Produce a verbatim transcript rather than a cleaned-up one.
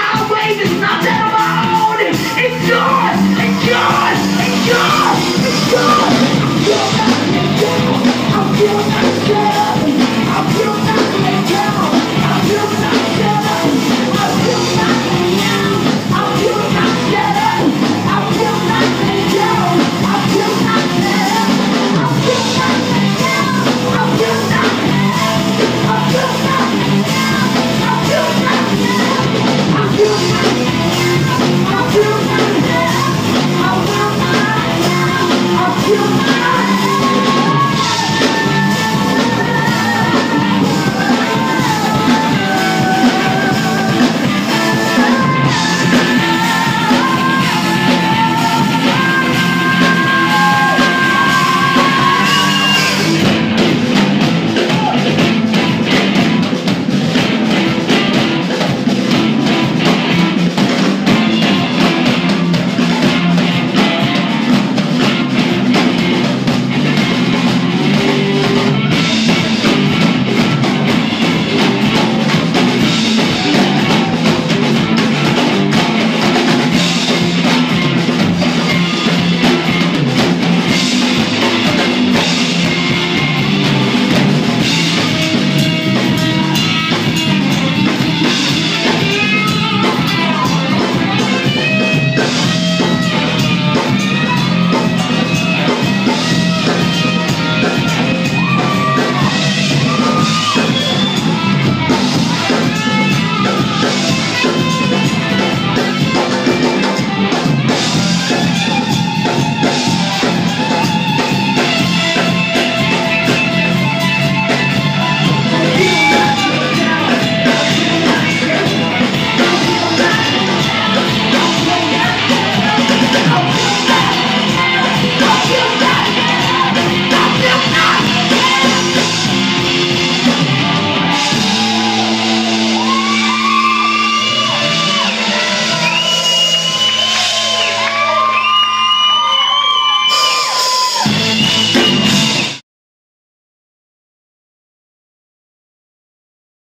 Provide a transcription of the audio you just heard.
sideways, it's not that I'm on it. It's yours, it's yours, it's yours, it's yours. I feel not shut up. I feel not let down. I feel not shut up. I feel not let down. I feel not shut up. I feel not let down. I feel not let up. I feel not let down. I feel not let up. I feel not let down. I feel not let up. I feel not